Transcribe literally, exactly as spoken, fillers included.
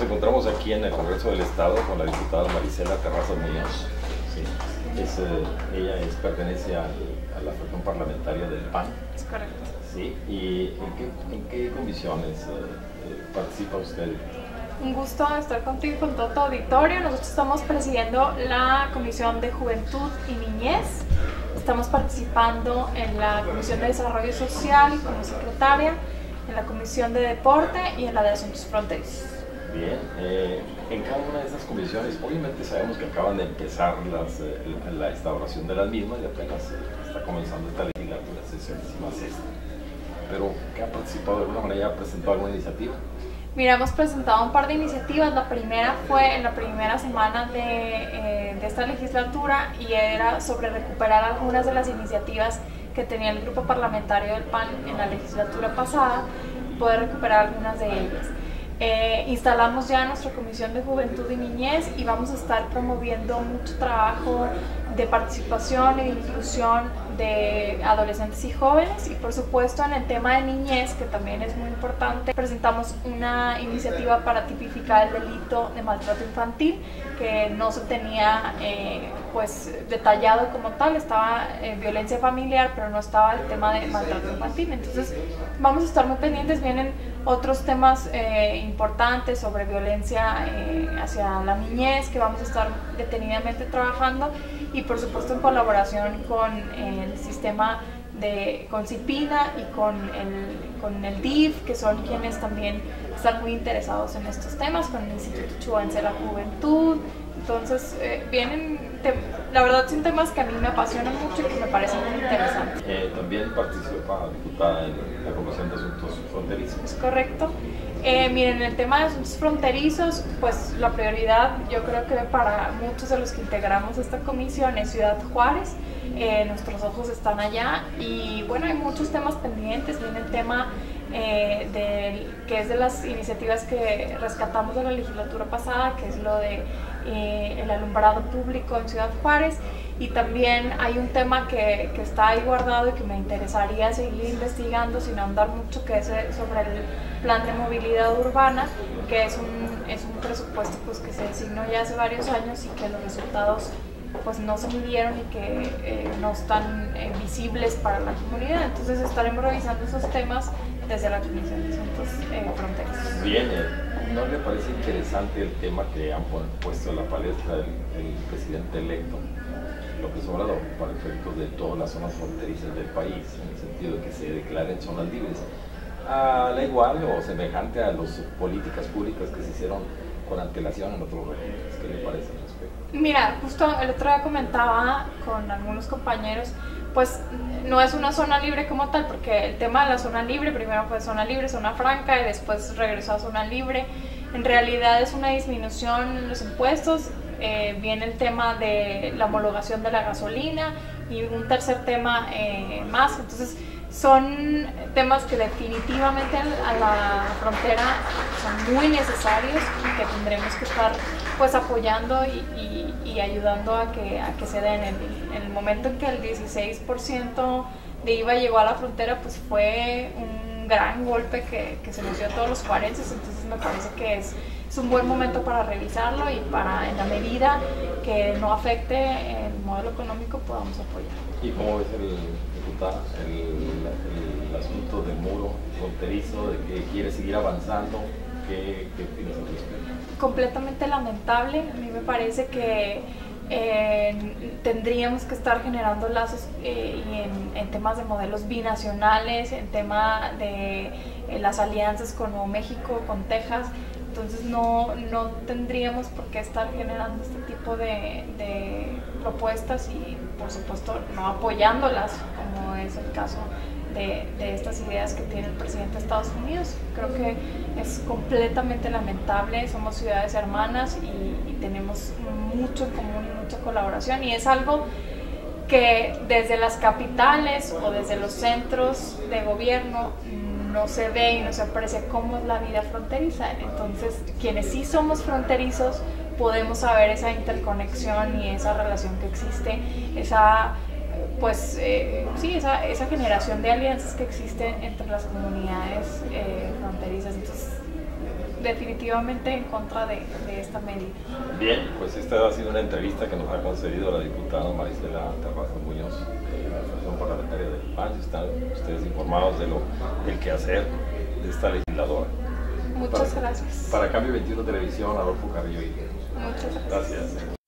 encontramos aquí en el Congreso del Estado con la diputada Marisela Terrazas Muñoz. Sí. Es, eh, ella es, pertenece a, a la fracción parlamentaria del P A N. Es correcto. Sí. ¿Y en qué, en qué comisiones eh, eh, participa usted? Un gusto estar contigo y con todo tu auditorio. Nosotros estamos presidiendo la Comisión de Juventud y Niñez. Estamos participando en la Comisión de Desarrollo Social como secretaria, en la Comisión de Deporte y en la de Asuntos Fronterizos. Bien, eh, en cada una de esas comisiones, obviamente sabemos que acaban de empezar las, eh, la instauración de las mismas y apenas eh, está comenzando esta legislatura, sesionísima sexta. Pero, ¿qué ha participado de alguna manera? ¿Ha presentado alguna iniciativa? Mira, hemos presentado un par de iniciativas. La primera fue en la primera semana de, eh, de esta legislatura y era sobre recuperar algunas de las iniciativas que tenía el grupo parlamentario del P A N en la legislatura pasada y poder recuperar algunas de ellas. Eh, instalamos ya nuestra Comisión de Juventud y Niñez y vamos a estar promoviendo mucho trabajo de participación y de inclusión de adolescentes y jóvenes, y por supuesto en el tema de niñez, que también es muy importante, presentamos una iniciativa para tipificar el delito de maltrato infantil, que no se tenía eh, pues detallado como tal. Estaba eh, violencia familiar, pero no estaba el tema de maltrato infantil. Entonces vamos a estar muy pendientes. Vienen otros temas eh, importantes sobre violencia eh, hacia la niñez, que vamos a estar detenidamente trabajando, y por supuesto en colaboración con eh, el sistema de con CIPINA y con el, con el D I F, que son quienes también están muy interesados en estos temas, con el Instituto Chubense de la Juventud. Entonces eh, vienen, te, la verdad son temas que a mí me apasionan mucho y que me parecen muy interesantes. Eh, también participa diputada en la Comisión de Asuntos Fronterizos. Es correcto. Eh, miren, el tema de asuntos fronterizos, pues la prioridad, yo creo que para muchos de los que integramos esta comisión es Ciudad Juárez. Eh, nuestros ojos están allá y bueno, hay muchos temas pendientes. Viene el tema eh, de, que es de las iniciativas que rescatamos de la legislatura pasada, que es lo de eh, el alumbrado público en Ciudad Juárez. Y también hay un tema que, que está ahí guardado y que me interesaría seguir investigando sin ahondar mucho, que es sobre el plan de movilidad urbana, que es un, es un presupuesto pues, que se designó ya hace varios años y que los resultados pues, no se midieron y que eh, no están eh, visibles para la comunidad. Entonces estaremos revisando esos temas desde la Comisión de Asuntos eh, Fronterizos. Bien, ¿no le parece interesante el tema que han puesto en la palestra el, el presidente electo López Obrador para efectos de todas las zonas fronterizas del país, en el sentido de que se declaren zonas libres, a la igual o semejante a las políticas públicas que se hicieron con antelación en otros regímenes? ¿Qué le parece al respecto? Mira, justo el otro día comentaba con algunos compañeros, pues no es una zona libre como tal, porque el tema de la zona libre primero fue zona libre, zona franca y después regresó a zona libre. En realidad es una disminución en los impuestos. Eh, viene el tema de la homologación de la gasolina y un tercer tema eh, más. Entonces son temas que definitivamente a la frontera son muy necesarios y que tendremos que estar pues apoyando y, y, y ayudando a que, a que se den. En el, en el momento en que el dieciséis por ciento de I V A llegó a la frontera, pues fue un gran golpe que, que se nos dio a todos los juarenses. Entonces me parece que es Es un buen momento para revisarlo y para, en la medida que no afecte el modelo económico, podamos apoyar. ¿Y cómo ves, el diputada, el, el, el asunto del muro fronterizo, de que quiere seguir avanzando? ¿Qué, qué opinas al respecto? Completamente lamentable. A mí me parece que eh, tendríamos que estar generando lazos eh, y en, en temas de modelos binacionales, en tema de eh, las alianzas con Nuevo México, con Texas. Entonces no, no tendríamos por qué estar generando este tipo de, de propuestas y por supuesto no apoyándolas, como es el caso de, de estas ideas que tiene el presidente de Estados Unidos. Creo que es completamente lamentable. Somos ciudades hermanas y, y tenemos mucho en común y mucha colaboración, y es algo que desde las capitales o desde los centros de gobierno no se ve y no se aprecia cómo es la vida fronteriza. Entonces, quienes sí somos fronterizos podemos saber esa interconexión y esa relación que existe, esa pues eh, sí, esa, esa generación de alianzas que existe entre las comunidades eh, fronterizas. Entonces, definitivamente en contra de, de esta medida. Bien, pues esta ha sido una entrevista que nos ha concedido la diputada Marisela Terrazas Muñoz, de la Asociación Parlamentaria del P A N. Están ustedes informados de lo, del quehacer de esta legisladora. Muchas para, gracias. Para Cambio veintiuno Televisión, Adolfo Carrillo. Muchas gracias. Gracias.